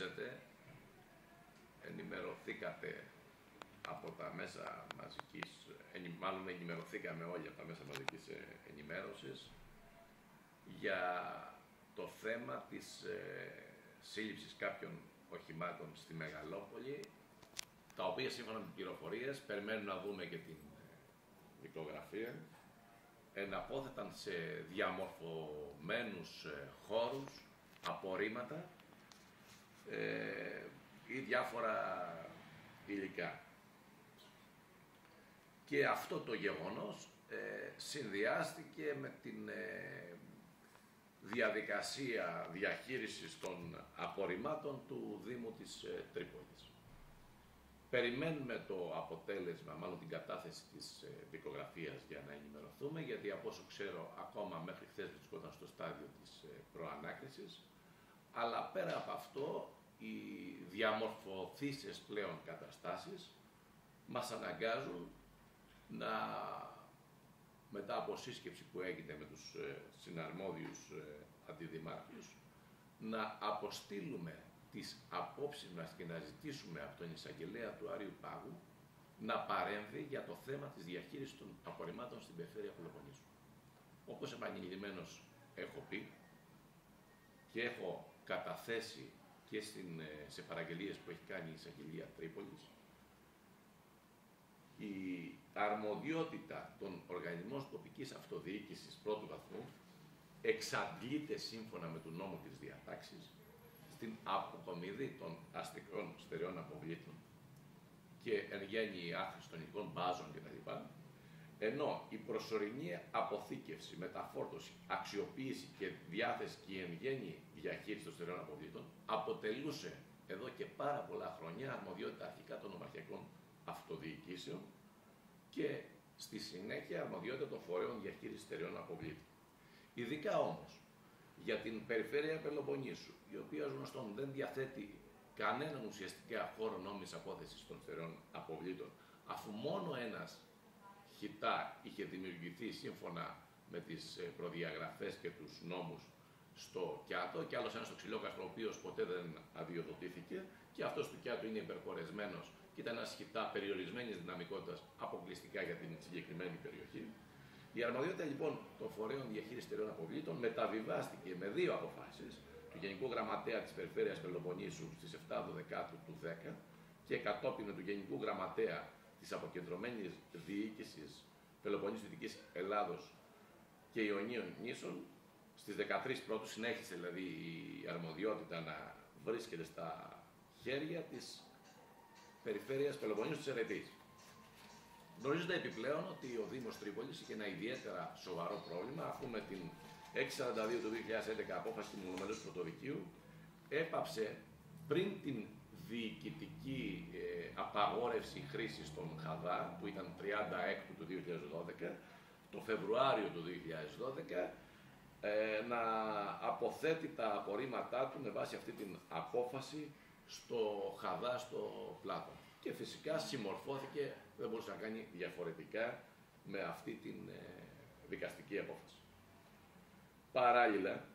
γνωρίζετε, ενημερωθήκατε από τα μέσα μαζικής, μάλλον ενημερωθήκαμε όλοι από τα μέσα μαζικής ενημέρωσης για το θέμα της σύλληψης κάποιων οχημάτων στη Μεγαλόπολη, τα οποία σύμφωνα με τις πληροφορίες, περιμένουμε να δούμε και την δικογραφία, εναπόθεταν σε διαμορφωμένους χώρους, απορρίμματα ή διάφορα υλικά. Και αυτό το γεγονός συνδυάστηκε με την διαδικασία διαχείρισης των απορριμμάτων του Δήμου της Τρίπολης. Περιμένουμε το αποτέλεσμα, μάλλον την κατάθεση της δικογραφίας για να ενημερωθούμε, γιατί από όσο ξέρω ακόμα μέχρι χθες βρισκόταν στο στάδιο της προανάκρισης, αλλά πέρα από αυτό οι διαμορφωθήσεις πλέον καταστάσεις μας αναγκάζουν να, μετά από σύσκεψη που έγινε με τους συναρμόδιους αντιδημάρχους, να αποστείλουμε τις απόψεις μας και να ζητήσουμε από τον εισαγγελέα του Αρείου Πάγου να παρέμβει για το θέμα της διαχείρισης των απορριμμάτων στην περιφέρεια Πελοποννήσου. Όπως επανειλημμένως έχω πει και έχω καταθέσει και σε παραγγελίες που έχει κάνει η εισαγγελία Τρίπολης, η αρμοδιότητα των οργανισμών τοπικής αυτοδιοίκησης πρώτου βαθμού εξαντλείται σύμφωνα με τον νόμο της διατάξης στην αποκομιδή των αστικών στερεών αποβλήτων και εν γέννη άχρηση των υλικών μπάζων κτλ. Ενώ η προσωρινή αποθήκευση, μεταφόρτωση, αξιοποίηση και διάθεση και η εν γέννη διαχείριση των στερεών αποβλήτων αποτελούσε εδώ και πάρα πολλά χρόνια αρμοδιότητα αρχικά των ομαρχιακών αυτοδιοικήσεων και στη συνέχεια αρμοδιότητα των φορέων διαχείρισης στερεών αποβλήτων. Ειδικά όμως για την περιφέρεια Πελοποννήσου, η οποία ως γνωστόν δεν διαθέτει κανέναν ουσιαστικά χώρο νόμιμης απόθεσης των στερεών αποβλήτων, αφού μόνο ένας χιτά είχε δημιουργηθεί σύμφωνα με τις προδιαγραφές και τους νόμους στο Κιάτο και άλλος ένας στο Ξυλόκαστρο, ο οποίος ποτέ δεν αδειοδοτήθηκε και αυτός του Κιάτου είναι υπερπορεσμένος και ήταν ένας χιτά περιορισμένης δυναμικότητας αποκλειστικά για την συγκεκριμένη περιοχή. Η αρμοδιότητα λοιπόν των φορέων διαχείρισης στερεών αποβλήτων μεταβιβάστηκε με δύο αποφάσεις του Γενικού Γραμματέα της Περιφέρειας Πελοποννήσου στις 7 Δεκάτου του 10 και κατόπιν του Γενικού Γραμματέα της Αποκεντρωμένης Διοίκησης Πελοποννήσου Δυτικής Ελλάδος και Ιωνίων Νήσων. Στις 13 Πρώτου συνέχισε δηλαδή η αρμοδιότητα να βρίσκεται στα χέρια της Περιφέρειας Πελοποννήσου της Ερετής. Γνωρίζοντα επιπλέον ότι ο Δήμος Τρίπολης είχε ένα ιδιαίτερα σοβαρό πρόβλημα, αφού με την 642 του 2011 απόφαση του Μονομελούς Πρωτοδικείου έπαψε πριν την διοικητική απαγόρευση χρήσης των ΧΑΔΑ, που ήταν 36 του 2012, το Φεβρουάριο του 2012, να αποθέτει τα απορρίμματά του με βάση αυτή την απόφαση στο ΧΑΔΑ στο Πλάτων. Και φυσικά συμμορφώθηκε, δεν μπορούσε να κάνει διαφορετικά με αυτή την δικαστική απόφαση. Παράλληλα,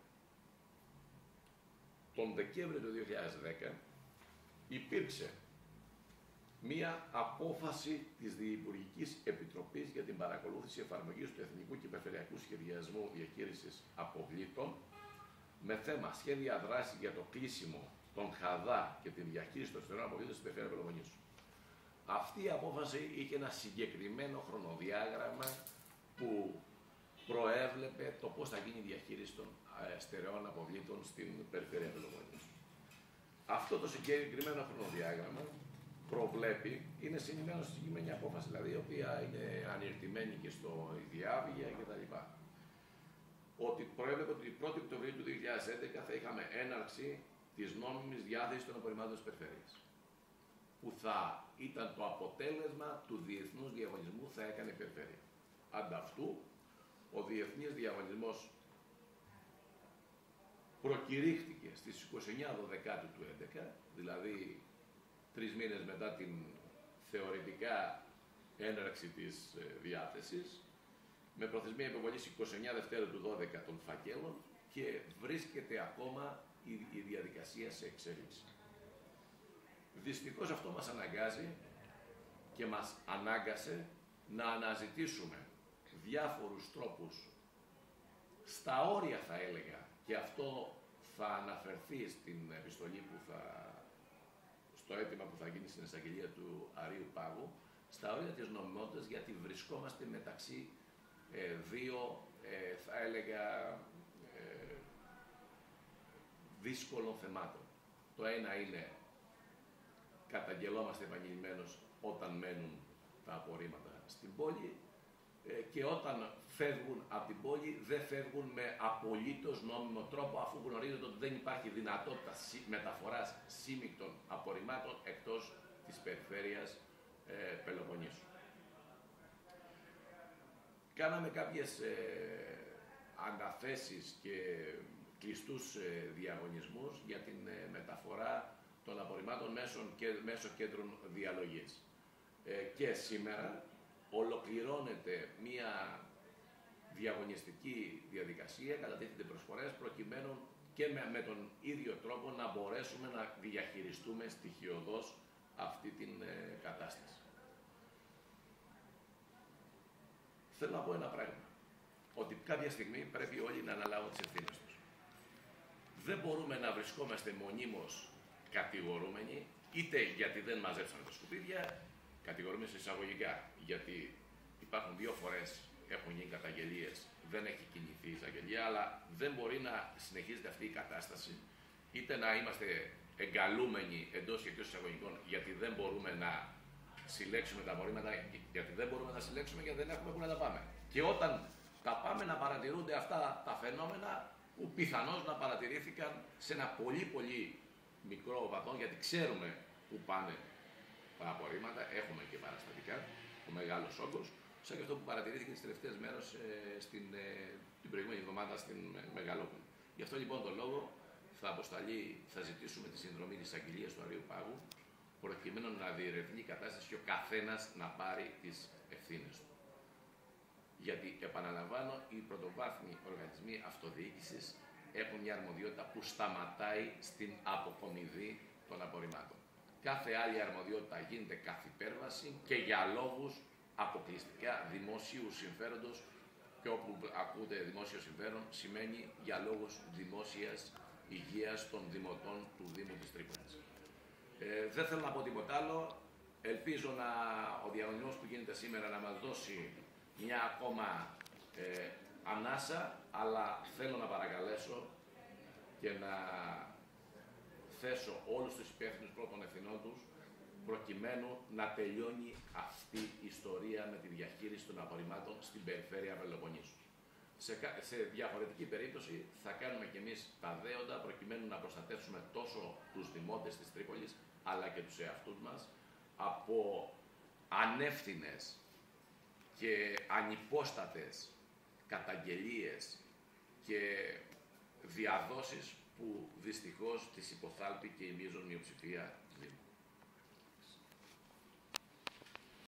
τον Δεκέμβριο του 2010 υπήρξε μία απόφαση της Διυπουργικής Επιτροπής για την παρακολούθηση εφαρμογής του Εθνικού και Περιφερειακού Σχεδιασμού Διαχείρισης Αποβλήτων με θέμα σχέδια δράση για το κλείσιμο των ΧΑΔΑ και τη διαχείριση των στερεών αποβλήτων στην περιφέρεια Πελοποννήσου. Αυτή η απόφαση είχε ένα συγκεκριμένο χρονοδιάγραμμα που προέβλεπε το πώς θα γίνει η διαχείριση των στερεών αποβλήτων στην περιφέρεια Πελοποννήσου. Αυτό το συγκεκριμένο χρονοδιάγραμμα προβλέπει, είναι συνημμένο στη συγκεκριμένη απόφαση, δηλαδή η οποία είναι ανηρτημένη και στο διάβγεια κτλ. Ότι προέβλεπε ότι 1η Οκτωβρίου του 2011 θα είχαμε έναρξη της νόμιμης διάθεσης των απορριμμάτων της περιφέρειας, που θα ήταν το αποτέλεσμα του διεθνούς διαγωνισμού που θα έκανε η περιφέρεια. Ανταυτού, ο διεθνής διαγωνισμός προκηρύχθηκε στις 29 Δεκάτου του 2011, δηλαδή 3 μήνες μετά την θεωρητικά έναρξη της διάθεσης, με προθεσμία υποβολής 29 Δευτέρου του 12 των φακέλων και βρίσκεται ακόμα η διαδικασία σε εξέλιξη. Δυστυχώς αυτό μας αναγκάζει και μας ανάγκασε να αναζητήσουμε διάφορους τρόπους, στα όρια θα έλεγα, και αυτό θα αναφερθεί στην επιστολή στο αίτημα που θα γίνει στην εισαγγελία του Αρείου Πάγου, στα όρια της νομιμότητας, γιατί βρισκόμαστε μεταξύ δύο, θα έλεγα, δύσκολων θεμάτων. Το ένα είναι, καταγγελόμαστε επανειλημμένως όταν μένουν τα απορρίμματα στην πόλη, και όταν φεύγουν από την πόλη δεν φεύγουν με απολύτως νόμιμο τρόπο, αφού γνωρίζετε ότι δεν υπάρχει δυνατότητα μεταφοράς σύμμικτων απορριμμάτων εκτός της περιφέρειας Πελοποννήσου. Κάναμε κάποιες αναθέσεις και κλειστούς διαγωνισμούς για την μεταφορά των απορριμμάτων μέσω κέντρων διαλογής. Και σήμερα ολοκληρώνεται μία διαγωνιστική διαδικασία, κατατίθενται προσφορές, προκειμένου και με τον ίδιο τρόπο να μπορέσουμε να διαχειριστούμε στοιχειωδώς αυτή την κατάσταση. Θέλω να πω ένα πράγμα, ότι κάποια στιγμή πρέπει όλοι να αναλάβουν τις ευθύνες τους. Δεν μπορούμε να βρισκόμαστε μονίμως κατηγορούμενοι, είτε γιατί δεν μαζέψαμε τα σκουπίδια, κατηγορούμε σε εισαγωγικά, γιατί υπάρχουν 2 φορές έχουν γίνει καταγγελίες, δεν έχει κινηθεί η εισαγγελία, αλλά δεν μπορεί να συνεχίζεται αυτή η κατάσταση, είτε να είμαστε εγκαλούμενοι εντός και εκτός εισαγωγικών, γιατί δεν μπορούμε να συλλέξουμε τα απορρίμματα, γιατί δεν μπορούμε να συλλέξουμε, γιατί δεν έχουμε που να τα πάμε. Και όταν τα πάμε, να παρατηρούνται αυτά τα φαινόμενα που πιθανώς να παρατηρήθηκαν σε ένα πολύ μικρό βαθμό, γιατί ξέρουμε που πάνε τα απορρίμματα, έχουμε και παραστατικά, ο μεγάλος όγκος, σαν και αυτό που παρατηρήθηκε τις τελευταίες μέρες την προηγούμενη εβδομάδα στην Μεγαλόπολη. Γι' αυτό λοιπόν τον λόγο θα ζητήσουμε τη συνδρομή της εισαγγελίας του Αρείου Πάγου, προκειμένου να διερευνεί η κατάσταση και ο καθένας να πάρει τις ευθύνες του. Γιατί, επαναλαμβάνω, οι πρωτοβάθμιοι οργανισμοί αυτοδιοίκησης έχουν μια αρμοδιότητα που σταματάει στην αποκομιδή των απορριμμάτων. Κάθε άλλη αρμοδιότητα γίνεται καθ' υπέρβαση και για λόγους αποκλειστικά δημόσιου συμφέροντος, και όπου ακούτε δημόσιο συμφέρον σημαίνει για λόγους δημόσιας υγείας των δημοτών του Δήμου της Τρίπολης. Δεν θέλω να πω τίποτα άλλο. Ελπίζω ο διαγωνισμός που γίνεται σήμερα να μας δώσει μια ακόμα ανάσα, αλλά θέλω να παρακαλέσω και να θέσω όλους τους υπεύθυνους πρώτων ευθυνών τους, προκειμένου να τελειώνει αυτή η ιστορία με τη διαχείριση των απορριμμάτων στην περιφέρεια Πελοποννήσου. Σε διαφορετική περίπτωση θα κάνουμε κι εμείς τα δέοντα, προκειμένου να προστατεύσουμε τόσο τους δημότες της Τρίπολης, αλλά και τους εαυτούς μας, από ανεύθυνες και ανυπόστατες καταγγελίες και διαδόσεις που δυστυχώς τις υποθάλπει και η μείζον μειοψηφία.